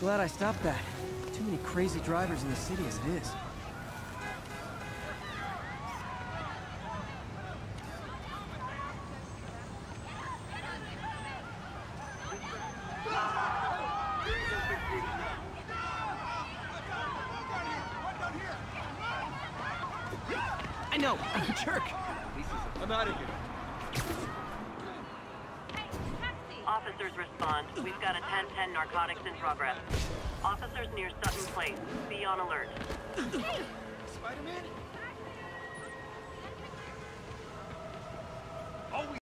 Glad I stopped that. Too many crazy drivers in the city as it is. I know, I'm a jerk. I'm out of here. Officers respond. We've got a 10-10 narcotics in progress. Officers near Sutton Place. Be on alert. Spider-Man?